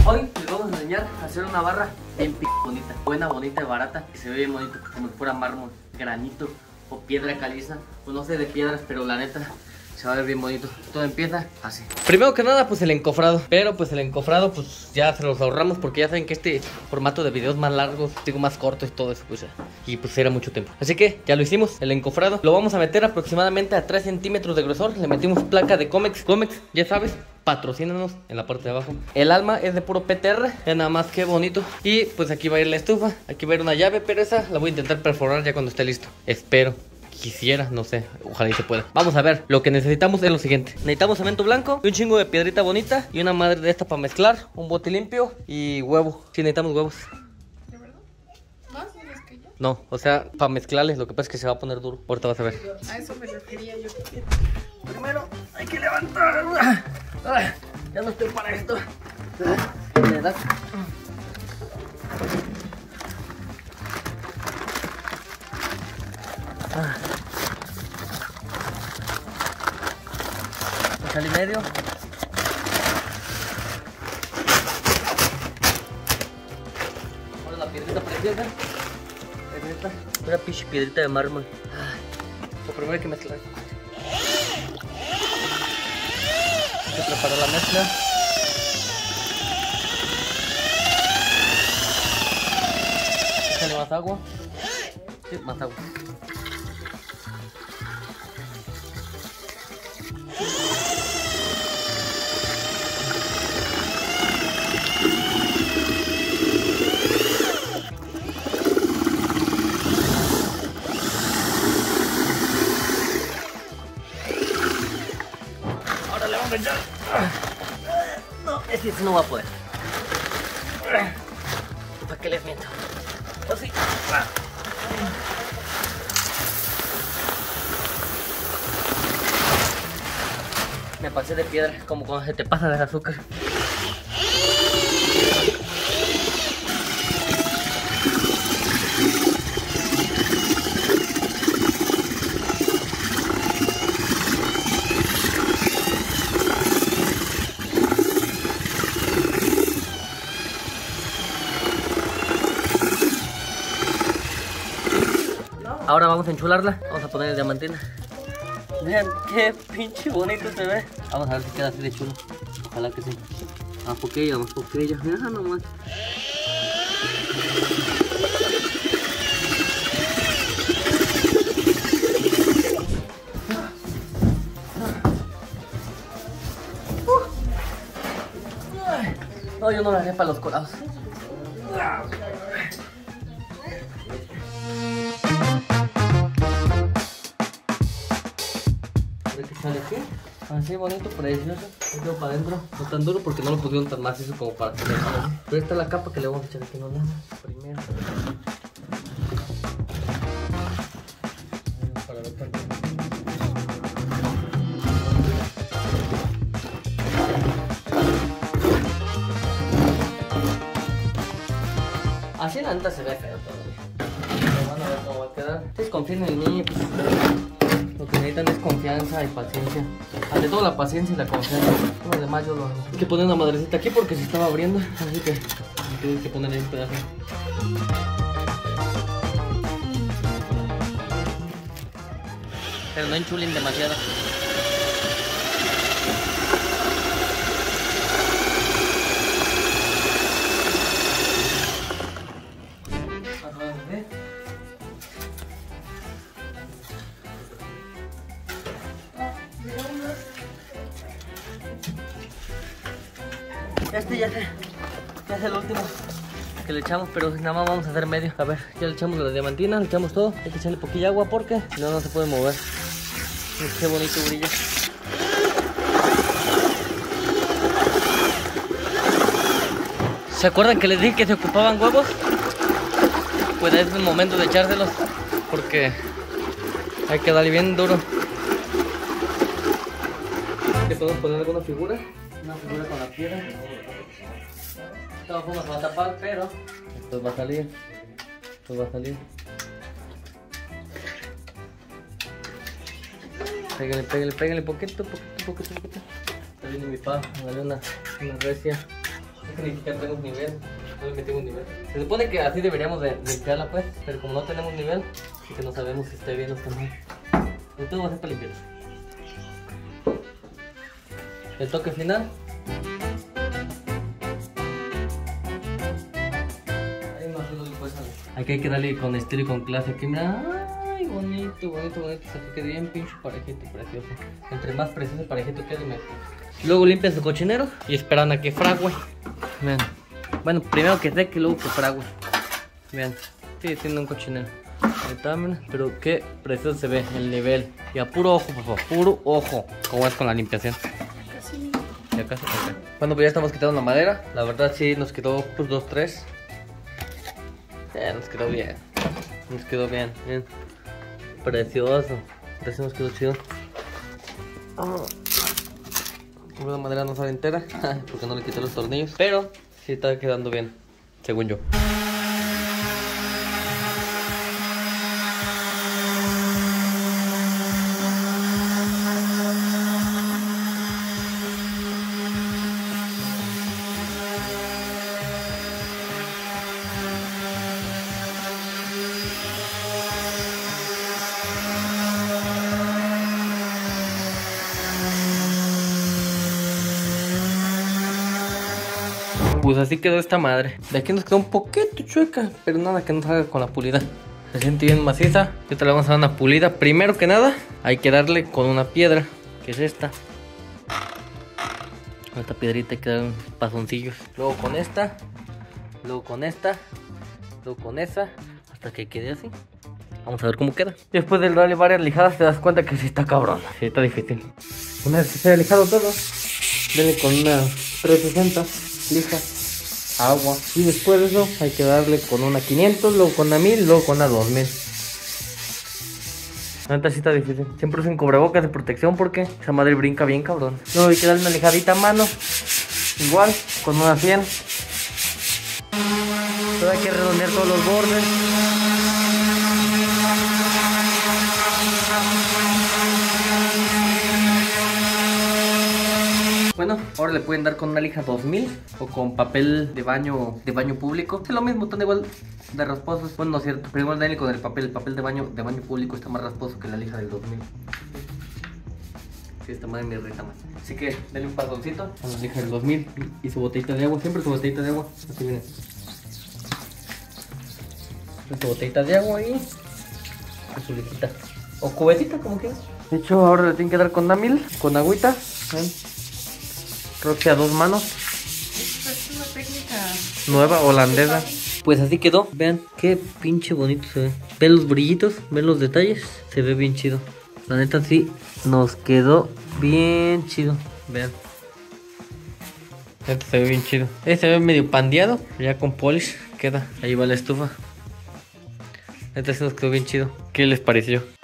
Hoy les vamos a enseñar a hacer una barra bien bonita, buena, bonita y barata, que se ve bien bonito, como si fuera mármol, granito o piedra caliza, o no sé de piedras, pero la neta se va a ver bien bonito. Todo empieza así. Primero que nada, pues el encofrado. Pero pues el encofrado, pues ya se los ahorramos, porque ya saben que este formato de videos más largos, digo más cortos y todo eso, pues y pues era mucho tiempo. Así que ya lo hicimos, el encofrado. Lo vamos a meter aproximadamente a 3 centímetros de grosor. Le metimos placa de Comex. Comex, ya sabes, patrocínanos en la parte de abajo. El alma es de puro PTR, ya nada más que bonito. Y pues aquí va a ir la estufa, aquí va a ir una llave, pero esa la voy a intentar perforar ya cuando esté listo. Espero. Quisiera, no sé, ojalá y se pueda. Vamos a ver, lo que necesitamos es lo siguiente. Necesitamos cemento blanco y un chingo de piedrita bonita y una madre de esta para mezclar, un bote limpio y huevo. Sí, necesitamos huevos. ¿De verdad? ¿Más de los que yo? No, o sea, para mezclarles, lo que pasa es que se va a poner duro. Ahorita vas a ver. A eso me refería yo. Primero hay que levantar. Ya no estoy para esto. ¿Le das? Sal y medio. Ahora la piedrita preciosa. Es esta. Una pinche piedrita de mármol. Lo primero hay que mezclar. Hay que preparar la mezcla. Échale más agua. Sí, más agua. Ahora le vamos a echar. No, ese no va a poder. ¿Para qué les miento? Así. Me pasé de piedra, como cuando se te pasa el azúcar. Ahora vamos a enchularla, vamos a poner diamantina. Vean qué pinche bonito se ve. Vamos a ver si queda así de chulo. Ojalá que sí. Más poquilla, más poquilla. Mira nomás. No, yo no la haré para los colados. Sale aquí, así bonito, precioso. Lo para adentro, no tan duro porque no lo pusieron tan macizo como para que le hagan. Pero esta es la capa que le vamos a echar aquí, no nada. Primero. Para ver también. Así la neta se ve feo todavía. Van a ver cómo va a quedar. Ustedes confíen en mí, pues. Lo que necesitan es confianza y paciencia. Ante todo la paciencia y la confianza. Lo demás yo lo hago. Hay que poner una madrecita aquí porque se estaba abriendo. Así que tengo que ponerle un pedazo. Pero no enchulen demasiado. Este ya es el último que le echamos, pero nada más vamos a hacer medio. A ver, ya le echamos la diamantina, le echamos todo. Hay que echarle poquilla agua porque si no, no se puede mover. Qué bonito brilla. ¿Se acuerdan que les dije que se ocupaban huevos? Pues es el momento de echárselos porque hay que darle bien duro. ¿Le podemos poner alguna figura? Una figura con la piedra. De todas formas va a tapar, pero esto va a salir. Esto va a salir. Pégale, pégale, pégale, poquito. Está viendo mi pa, dale una recia. que ni siquiera tenemos nivel. No le metimos nivel. Se supone que así deberíamos de limpiarla pues, pero como no tenemos nivel, así que no sabemos si está bien o está mal. Entonces vamos a hacer para limpiar. El toque final. Ahí más o menos pues, aquí hay que darle con estilo y con clase. Aquí mira, ay, bonito, bonito, bonito. Se quede bien pinche parejito, precioso. Entre más precioso el parejito quede mejor. Luego limpian su cochinero y esperan a que frague. Vean. Bueno, primero que seque y luego que frague. Vean, sigue siendo un cochinero. Ahí está, mira, pero qué precioso se ve el nivel. Y a puro ojo, por favor, puro ojo. ¿Cómo es con la limpiación? Casi. Ya casi, ok. Bueno, pues ya estamos quitando la madera. La verdad sí nos quedó pues 2, 3. Nos quedó bien. Nos quedó bien, bien. Precioso. Entonces nos quedó chido. La madera no sale entera porque no le quité los tornillos, pero sí está quedando bien, según yo. Pues así quedó esta madre. De aquí nos quedó un poquito chueca, pero nada que no salga con la pulida. Se siente bien maciza. Ahorita le vamos a dar una pulida. Primero que nada, hay que darle con una piedra, que es esta. Con esta piedrita hay que dar unos pasoncillos. Luego con esta, luego con esta, luego con esa, hasta que quede así. Vamos a ver cómo queda. Después de darle varias lijadas te das cuenta que sí está cabrón. Sí está difícil. Una vez que se haya lijado todo, denle con una 360 lija, agua. Y después de eso hay que darle con una 500, luego con una 1000, luego con una 2000. La neta sí está difícil. Siempre usen cubrebocas de protección porque esa madre brinca bien cabrón. Luego hay que darle una lijadita a mano. Igual, con una 100. Luego hay que redondear todos los bordes. Bueno, ahora le pueden dar con una lija 2000 o con papel de baño público. Es lo mismo, están igual de rasposos. Bueno, no es cierto, pero igual denle con el papel de baño público está más rasposo que la lija del 2000. Sí, esta madre me irrita más. Así que denle un pasoncito con la lija del 2000 y su botellita de agua, siempre su botellita de agua. Así miren. Su botellita de agua y su lijita. O cubetita, como quieras. De hecho, ahora le tienen que dar con una 1000, con agüita. ¿Ven? Creo que a 2 manos. Es una técnica nueva, holandesa. Pues así quedó. Vean qué pinche bonito se ve. Ven los brillitos, ven los detalles. Se ve bien chido. La neta sí nos quedó bien chido. Vean. Esto se ve bien chido. Se ve medio pandeado. Ya con polish queda. Ahí va la estufa. Neta sí nos quedó bien chido. ¿Qué les pareció?